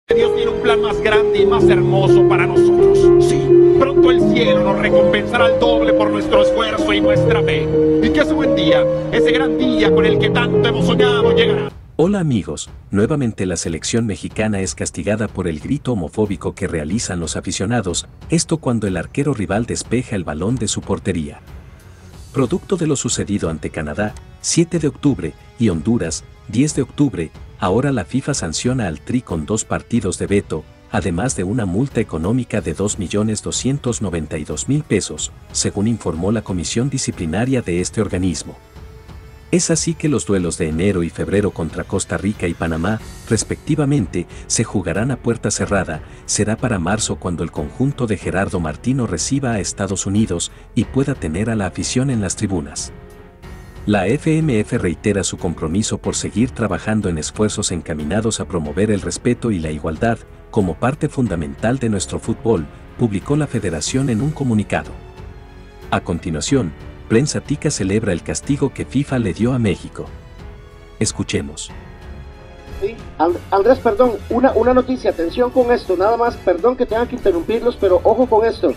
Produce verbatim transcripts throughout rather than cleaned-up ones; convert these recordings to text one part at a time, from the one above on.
Dios tiene un plan más grande y más hermoso para nosotros. Sí, pronto el cielo nos recompensará al doble por nuestro esfuerzo y nuestra fe. Y que ese buen día, ese gran día con el que tanto hemos soñado, llegará. Hola amigos, nuevamente la selección mexicana es castigada por el grito homofóbico que realizan los aficionados, esto cuando el arquero rival despeja el balón de su portería. Producto de lo sucedido ante Canadá, siete de octubre, y Honduras, diez de octubre, ahora la FIFA sanciona al Tri con dos partidos de veto, además de una multa económica de dos millones doscientos noventa y dos mil pesos, según informó la comisión disciplinaria de este organismo. Es así que los duelos de enero y febrero contra Costa Rica y Panamá, respectivamente, se jugarán a puerta cerrada. Será para marzo cuando el conjunto de Gerardo Martino reciba a Estados Unidos y pueda tener a la afición en las tribunas. La F M F reitera su compromiso por seguir trabajando en esfuerzos encaminados a promover el respeto y la igualdad, como parte fundamental de nuestro fútbol, publicó la federación en un comunicado. A continuación, Prensa Tica celebra el castigo que FIFA le dio a México. Escuchemos. Sí, Andrés, perdón, una, una noticia, atención con esto, nada más, perdón que tenga que interrumpirlos, pero ojo con esto.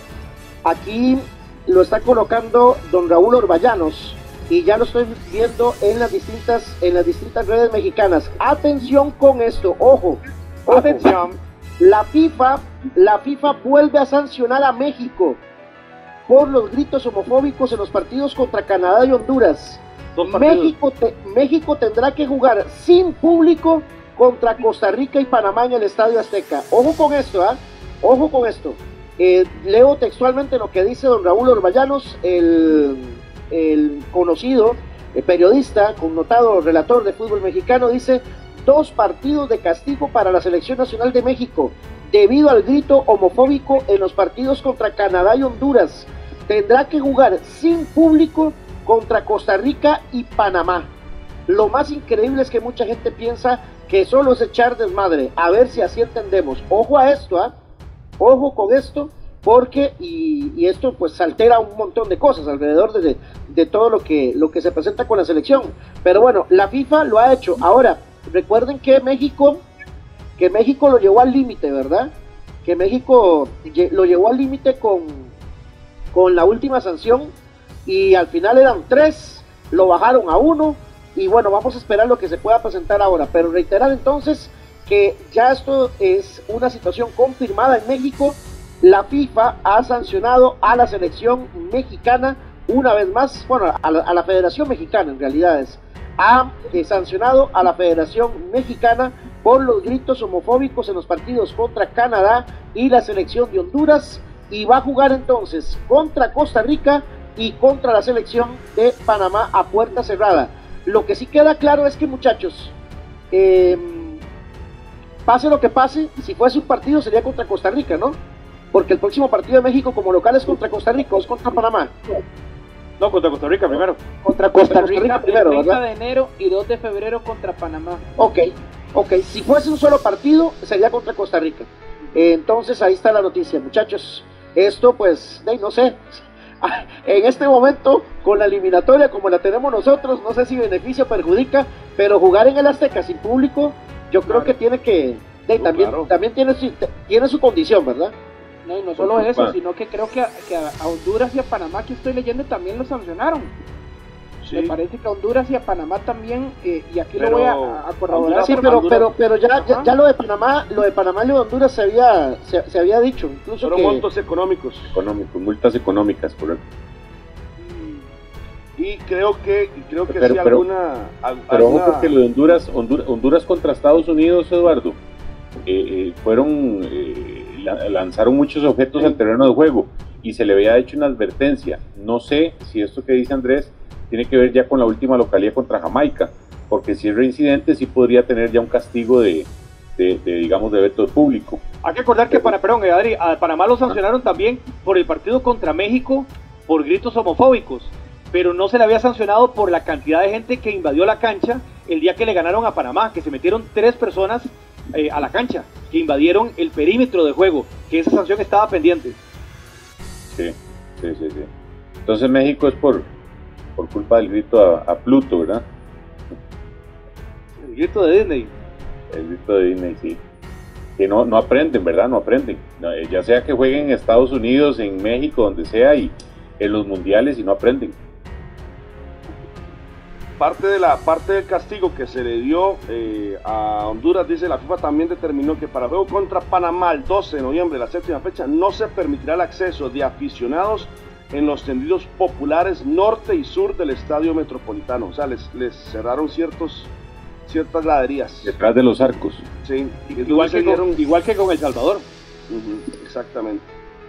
Aquí lo está colocando don Raúl Orballanos y ya lo estoy viendo en las distintas, en las distintas redes mexicanas. Atención con esto, ojo, ojo. Atención. La FIFA, la FIFA vuelve a sancionar a México por los gritos homofóbicos en los partidos contra Canadá y Honduras. México, te, México tendrá que jugar sin público contra Costa Rica y Panamá en el Estadio Azteca. Ojo con esto, ¿ah? ¿eh? Ojo con esto. Eh, leo textualmente lo que dice don Raúl Orballanos, el, el conocido eh, periodista, connotado relator de fútbol mexicano, dice: dos partidos de castigo para la Selección Nacional de México, debido al grito homofóbico en los partidos contra Canadá y Honduras. Tendrá que jugar sin público contra Costa Rica y Panamá. Lo más increíble es que mucha gente piensa que solo es echar desmadre. A ver si así entendemos. Ojo a esto, ¿ah? ¿eh? Ojo con esto, porque, y, y esto pues altera un montón de cosas alrededor de, de todo lo que, lo que se presenta con la selección. Pero bueno, la FIFA lo ha hecho. Ahora, recuerden que México, que México lo llevó al límite, ¿verdad? Que México lo llevó al límite con... con la última sanción, y al final eran tres, lo bajaron a uno, y bueno, vamos a esperar lo que se pueda presentar ahora, pero reiterar entonces que ya esto es una situación confirmada en México. La FIFA ha sancionado a la selección mexicana una vez más, bueno, a la, a la Federación Mexicana en realidad es, ha eh, sancionado a la Federación Mexicana por los gritos homofóbicos en los partidos contra Canadá y la selección de Honduras, y va a jugar entonces contra Costa Rica y contra la selección de Panamá a puerta cerrada. Lo que sí queda claro es que, muchachos, eh, pase lo que pase, si fuese un partido sería contra Costa Rica, ¿no? Porque el próximo partido de México como local es contra Costa Rica o es contra Panamá. No, contra Costa Rica primero. Contra Costa Rica, Costa Rica primero, ¿verdad? treinta de enero y dos de febrero contra Panamá. Ok, ok, si fuese un solo partido sería contra Costa Rica. Eh, entonces ahí está la noticia, muchachos. Esto pues, no sé, en este momento con la eliminatoria como la tenemos nosotros, no sé si beneficia o perjudica, pero jugar en el Azteca sin público, yo creo claro. que tiene que, de, no, también, claro. también tiene su, tiene su condición, ¿verdad? No, y no solo eso, sino que creo que a, que a Honduras y a Panamá, que estoy leyendo, también lo sancionaron. Sí. Me parece que a Honduras y a Panamá también, eh, y aquí pero, lo voy a, a corroborar. Sí, pero, pero, pero ya, ya, ya lo de Panamá, lo de Panamá y lo de Honduras se había, se, se había dicho, incluso Fueron que... montos económicos. Económicos, multas económicas, correcto. Y creo que, y creo que pero, sí pero, alguna... Pero alguna... ojo porque lo de Honduras, Honduras, Honduras contra Estados Unidos, Eduardo, eh, eh, fueron, eh, la, lanzaron muchos objetos sí. al terreno de juego, y se le había hecho una advertencia. No sé si esto que dice Andrés tiene que ver ya con la última localidad contra Jamaica, porque si es reincidente sí podría tener ya un castigo de, de, de digamos, de veto público. Hay que acordar que, para, perdón, Adri, a Panamá lo sancionaron ah. también por el partido contra México por gritos homofóbicos, pero no se le había sancionado por la cantidad de gente que invadió la cancha el día que le ganaron a Panamá, que se metieron tres personas eh, a la cancha, que invadieron el perímetro de juego, que esa sanción estaba pendiente. Sí, sí, sí, sí. Entonces México es por... por culpa del grito a, a Pluto, ¿verdad? El grito de Disney. El grito de Disney, sí. que no, no aprenden, ¿verdad? No aprenden. Ya sea que jueguen en Estados Unidos, en México, donde sea, y en los mundiales y no aprenden. Parte, de la, parte del castigo que se le dio eh, a Honduras, dice la FIFA, también determinó que para el juego contra Panamá el doce de noviembre, la séptima fecha, no se permitirá el acceso de aficionados en los tendidos populares norte y sur del Estadio Metropolitano. O sea, les, les cerraron ciertos, ciertas graderías. Detrás de los arcos. Sí. Igual que, dieron... con, igual que con El Salvador. Uh-huh, exactamente.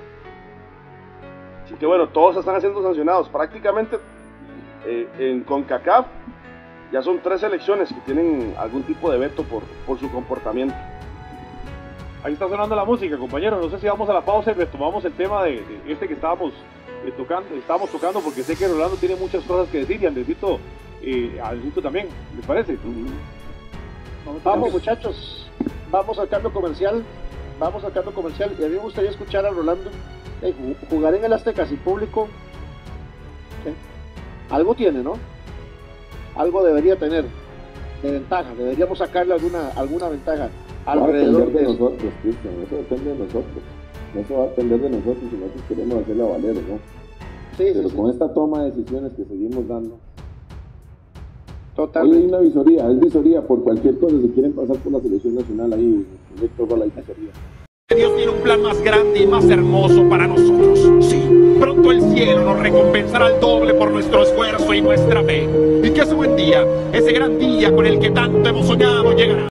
Así que bueno, todos están siendo sancionados. Prácticamente eh, en CONCACAF ya son tres selecciones que tienen algún tipo de veto por, por su comportamiento. Ahí está sonando la música, compañeros. No sé si vamos a la pausa y retomamos el tema de, de este que estábamos eh, tocando, estábamos tocando, porque sé que Rolando tiene muchas cosas que decir y Andresito, eh, Andresito también, ¿les parece? Vamos, vamos muchachos, vamos al cambio comercial, vamos al cambio comercial, y a mí me gustaría escuchar a Rolando. Eh, jugar en el Azteca sin público, ¿eh? Algo tiene, ¿no? Algo debería tener de ventaja, deberíamos sacarle alguna, alguna ventaja alrededor de, de nosotros, Cristian, eso depende de nosotros, eso va a depender de nosotros si nosotros queremos hacerla valer, ¿no? Sí, pero sí, con sí. Esta toma de decisiones que seguimos dando, totalmente. Hoy hay una visoría, es visoría por cualquier cosa, si quieren pasar por la selección nacional ahí, directo a la visoría. Dios tiene un plan más grande y más hermoso para nosotros. Sí, pronto el cielo nos recompensará al doble por nuestro esfuerzo y nuestra fe. Y que ese buen día, ese gran día con el que tanto hemos soñado, llegará.